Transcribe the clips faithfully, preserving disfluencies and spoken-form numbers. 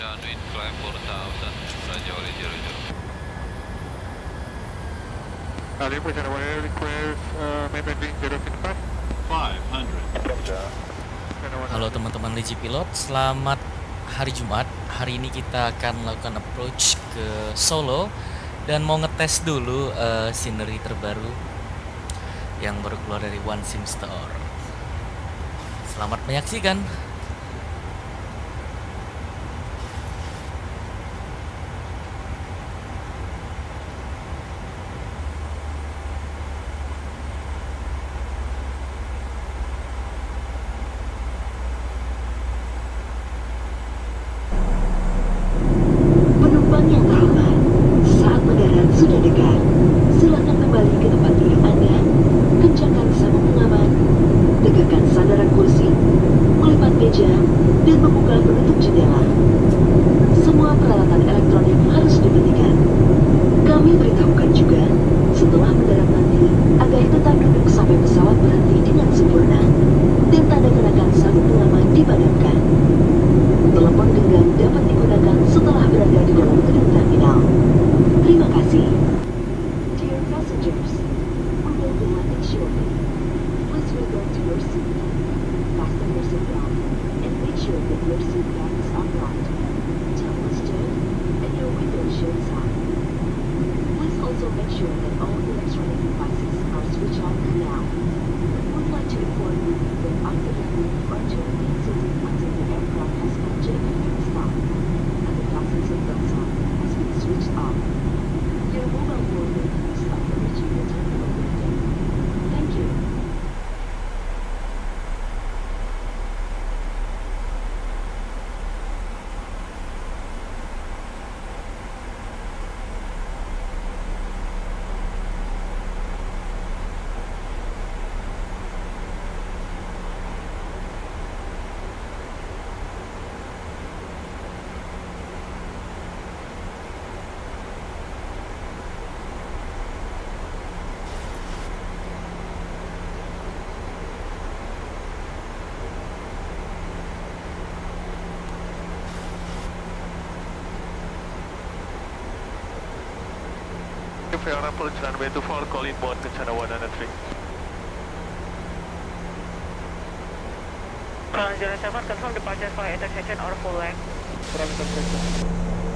downwind climb four thousand, Raja Wali zero zero. Ali Pujana Wali request uh, maintain zero feet five. five hundred. Halo teman-teman Legi Pilot, selamat hari Jumat. Hari ini kita akan melakukan approach ke Solo dan mau ngetes dulu uh, scenery terbaru yang baru keluar dari One Sim Store. Selamat menyaksikan. Penumpang yang terhormat, saat mendarat sudah dekat. Silakan kembali ke tempat duduk Anda. Kencangkan sabuk pengaman, tegakkan sandaran kursi, melipat meja, dan membuka penutup jendela. Semua peralatan elektronik harus dimatikan. Kami beritahukan juga, setelah mendarat nanti, agar tetap duduk sampai pesawat berhenti dengan sempurna, dan tanda kenakan sabuk pengaman dipadamkan. Telepon genggam dapat digunakan setelah berada di dalam gedung terminal. Terima kasih. Dear passengers, we will be landing shortly. Please return to your seat. Fasten your seatbelt and make sure that your seat belt is upright. Table is stood and your window shades up. Please also make sure that all electronic devices are switched on now. We would like to inform you that after landing, you are to remain seated until the aircraft has come to a complete stop and the fasten seatbelt sign has been switched off. Your mobile phone will be used after reaching the terminal window. Thank you. Fair approach runway two four, call inbound Kencana one and three. Ground zero seven, confirm departure for intersection or full length. From intersection.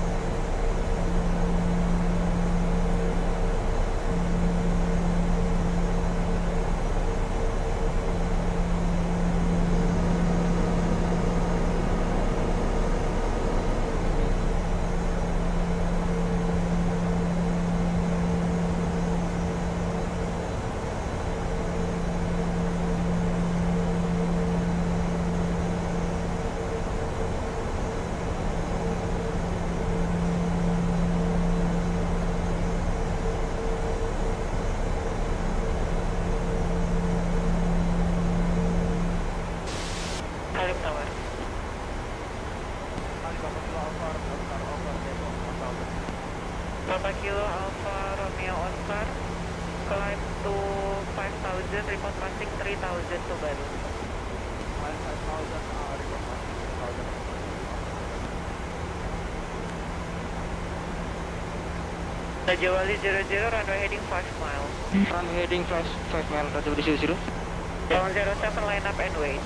Halim Tower. Papa Kilo Alpha Romeo Oscar, climb to five thousand, report passing three thousand to Baru. Raja Wali zero zero, runway heading five miles. Runway heading five mile, Raja Wali zero zero. Ground zero seven, line up and wait.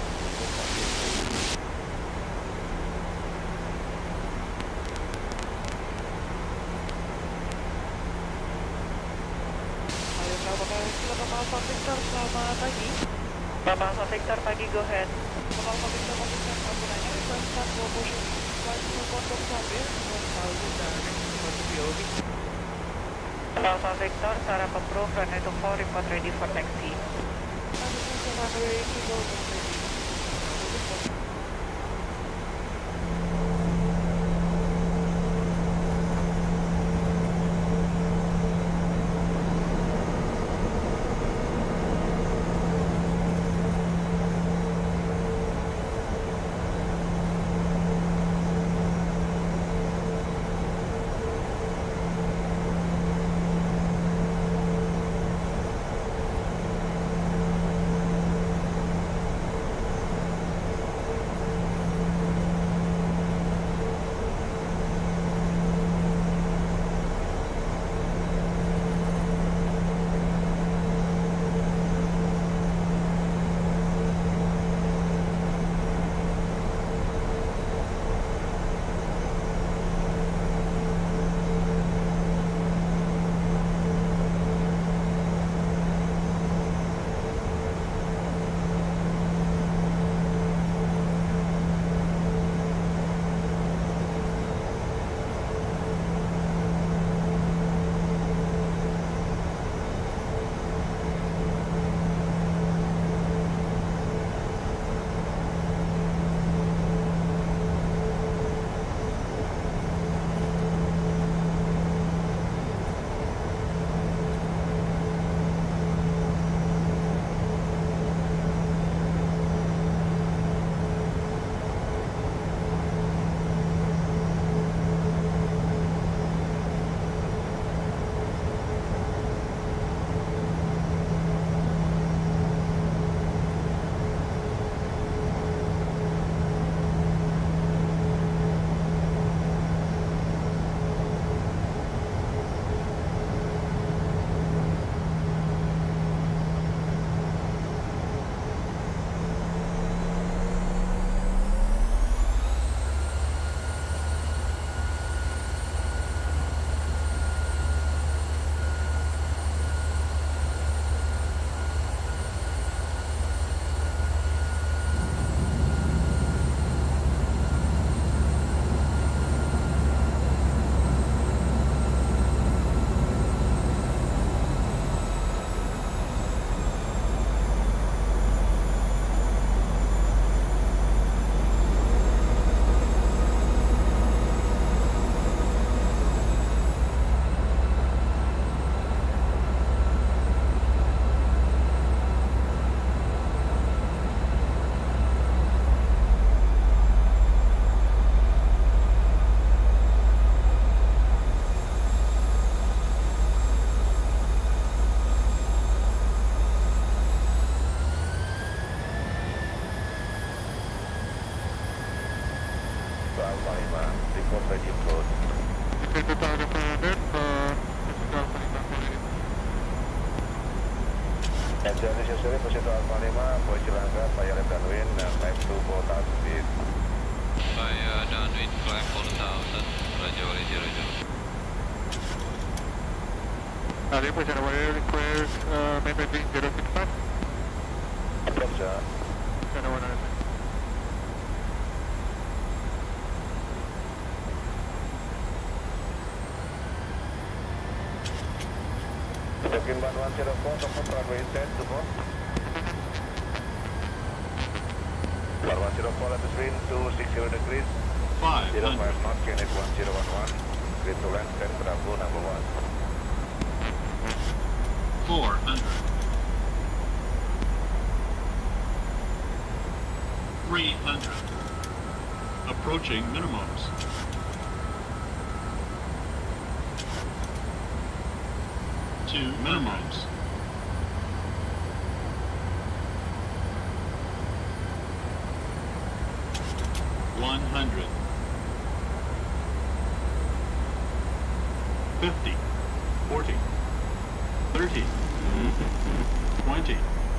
Halo, Bapak Alpha Victor, selamat pagi. Bapak Alpha Victor, pagi, go ahead. Bapak Alpha Victor, pagi, aku nanya, request start promotion flight to Pondok Cabe, one thousand direct to B O B. Bapak Alpha Victor, Sarah approve, runway two four, report ready for taxi. Runway two four, ready. Alpha lima, report ready approach. Delta Alpha United, uh, Delta Alpha lima, Engine necessary, Posito Alpha lima, Boy Cilangkap, via left downwind, climb to four thousand feet. Via downwind, climb four thousand, Roger, zero zero. Alien Posito Warrior request, uh, maintain zero six five. Approach, sir. Channel one hundred. Tokin one one zero four, confirm runway set, support. one one zero four, let us wind two six zero degrees. five zero hundred. five knot, Kenneth one zero one one. Green to land, ten Bravo number one. four hundred. three hundred. Approaching minimums. Two minimums. One hundred. Fifty. Forty. Thirty. Twenty.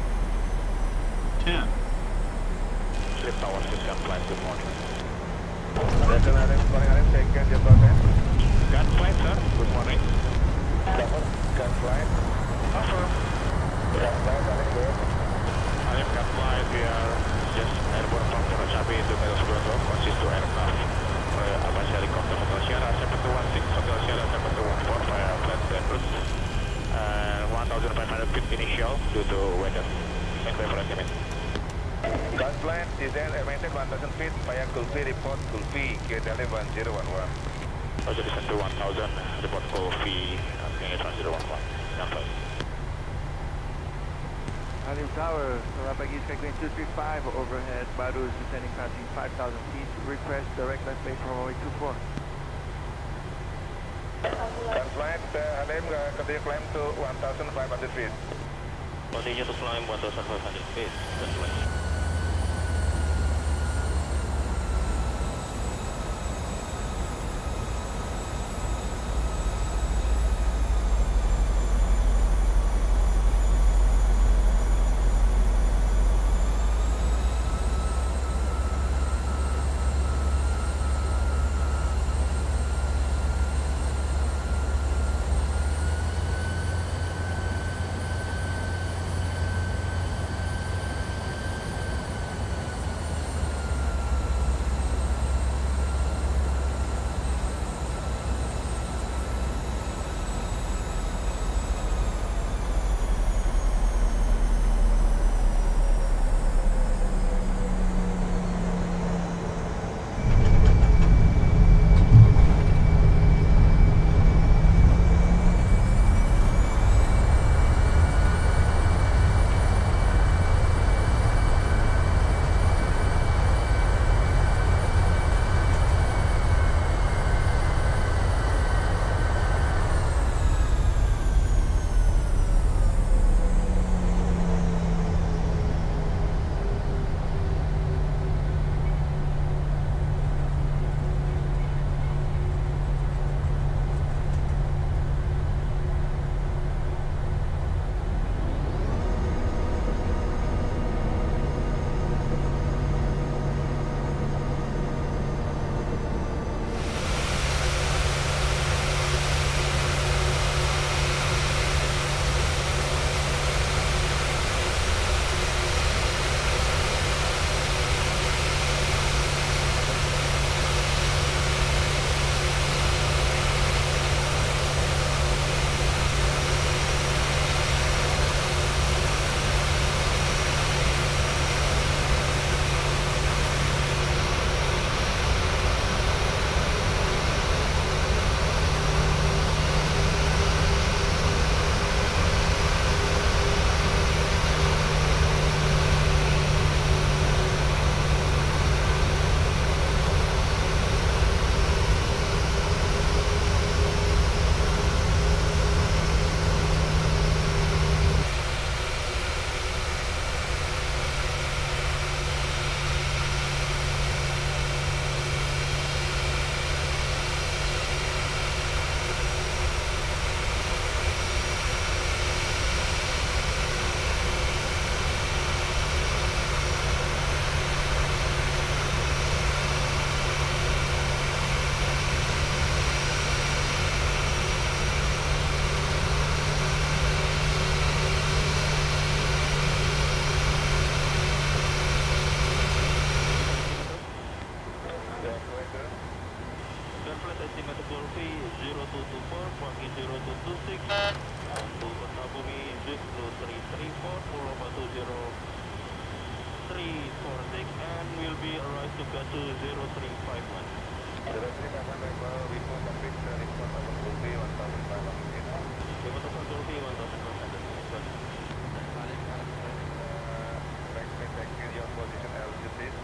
Ten. Slip tower system, flight, good morning. Destin Allen, flying Allen, take care, just about that. Gun flight, sir, good morning. Cover, gun flight. Affirm. Gun flight, Allen, go ahead. Allen, gun flight, we are just airborne from Wonosabe to Medan Subrata, consists to aircraft. Uh, Apache helicopter, Hotel Sierra, seven two one six, Hotel Sierra, seven two one four, via flight standards. Uh, one thousand five hundred feet initial due to weather. And favorite limit. Gun flight, descend and maintain one thousand feet via Gulfi, report Gulfi, K D L one zero one one. Also descend to one thousand, report Gulfi, K D L one zero one one. Gun flight. Alien Tower, Rapagis Skyclane two three five, overhead, Badu is descending passing five thousand feet, request direct left base from runway two four. Gun flight, uh, Halim, uh, continue climb to one thousand five hundred feet. Continue to climb one thousand five hundred feet. That's right. estimate Golfi zero two two four, parking zero two two six, untuk Kertabumi zero three three four, Pulau Batu zero three four six, and will be arrived to Gatu zero three five one. zero three five one, we will complete the response of Golfi one thousand five hundred. Terima kasih Golfi one thousand five hundred. Right, take your position altitude.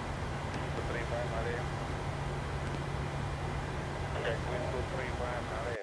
two three five, Hare. Check wind two three five, Hare.